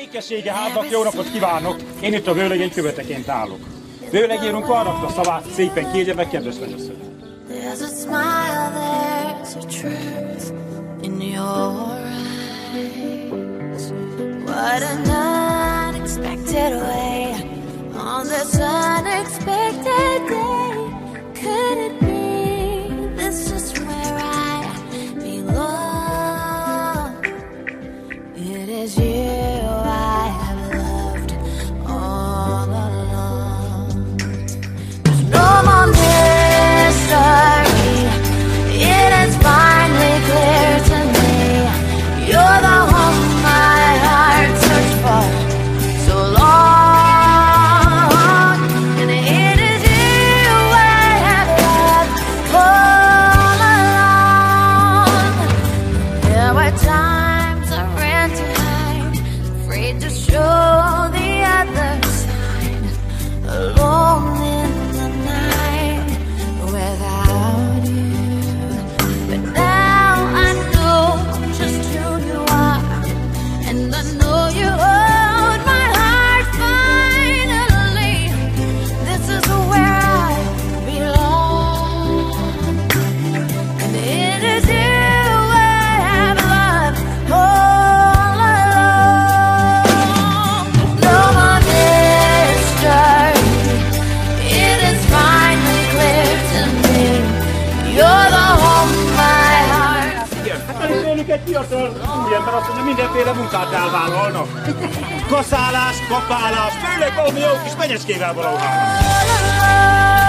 Békessége háznak jó napot kívánok! Én itt a vőlegény követeként állok. Vőlegényünk arra rakta szavát, szépen kiégye meg, kedves mennyasszony. There's a smile, there's a truth in your eyes. What an unexpected way on this unexpected day. Could it be this is where I belong? It is you I have loved all along. There's no more mystery. It is finally clear to me. You're the one my heart searched for so long. And it is you I have loved all along. There were times I ran to hide, afraid to show the other side, alone in the night without you. But now I know just who you are, and I know you hold my heart finally. This is where I belong, and it is you I have loved all along. No more mystery. It is finally clear to me. You're the home my heart. Igen, hát tőlük egy fiatal úriember azt mondja, mindenféle munkát elvállalnak. Kaszálás, kapálás, főleg valami jó kis menyecskével való hálás. All along.